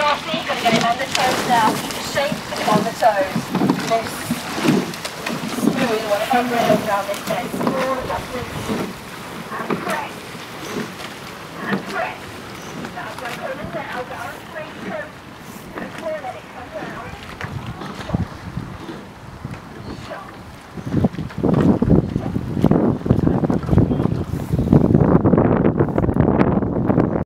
Darcy, you're going to get it on the toes now. Shape on the toes. This smooth one, umbrella down this head. Small adjustments.